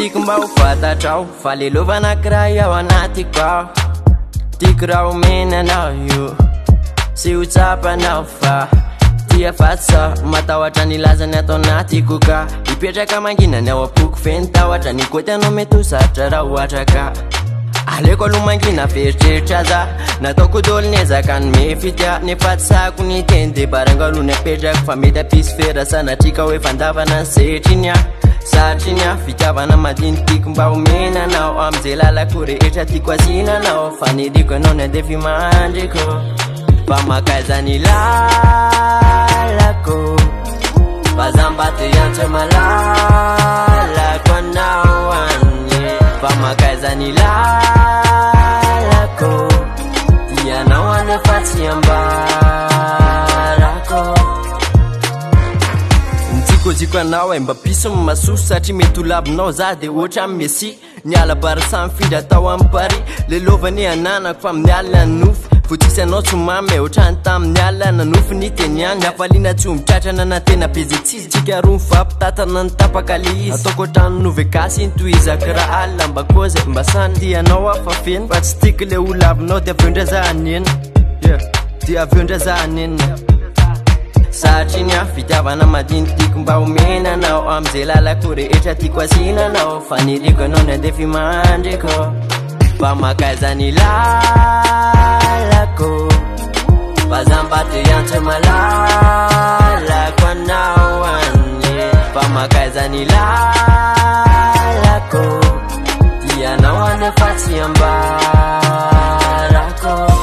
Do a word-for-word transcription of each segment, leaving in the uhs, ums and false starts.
tiako mba ho fantatrao fa le lova anakiraha ao anatiko ao tiako raha omena anao io sy ho tsapanao fa tia fatsa matahotra ny lazany atao anatiko ka hipetraka manginany ao apoko feno tahotra ny koty anao mety ho sarotra raha ohatra ka aleko aloha mangina feritreritra za nataoko dolo ny ezaka ny mefitya nefa tsako ny teny de baranga aloha ny apetrako fa mety ampisy fera sanatrika hoe fandavana ny setriny a satriny a fitiavana madinitika mba homena anao am'izay lalako rehetra tiako asina anao fa niriko anao ny andefy mandriko fa makaiza ny lalako fa zambato iantra malalako anao anye fa makaiza ny lalako ianao anefa tsy ambarako ntikoziko anao e mba piso my masoso satria mety ho labinao za de ohatra amy mesi ny alabary samy findra tao amy pari le lovany ananako fa amin'ny alina nofy fotsisy anao tsy mamy ohatrany tamin'ny alina nanofy ny teny any hafaliana tsy ombitratrana na tena beze tsisy tsika roa mifampitatana ny tapaka le izy ataoko ohatrany novekasy intohizako raha alina mba koza mba sany tianao afa feno fa tsy tiako le ho lavinao de aveo ndra za anena yeah de aveo ndra za anena satriny a fitiavana madinitika mba homena anao am'izay lalako rehetra tiako asina anao fa niriko anao ny andefy mandriko fa makaiza ny lalako fa zambato iantra malalako anao anye fa makaiza ny lalako ianao anefa tsy ambarako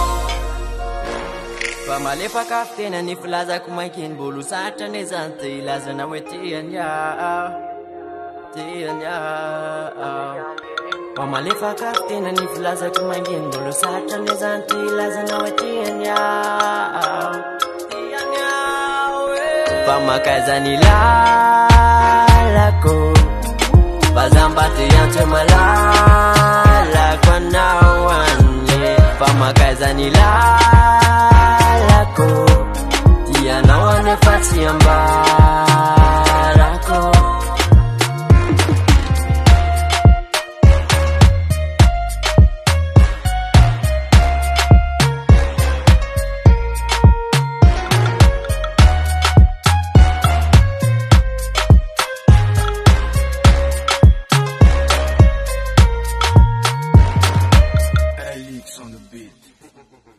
fa malefaka fitena ny filazako mankeny mbolo sarotra ne zany de ilazana hoe tiany ao tiany ao fa malefaka fitena ny filazako mankeny mbolo sarotra ne zany de ilazana hoe tiany ao tiany ao fa makaiza ny lalako fa zambato iantra malalako anao anye fa makaiza ny lalako ianao anefa tsy ambarako Alex on the beat.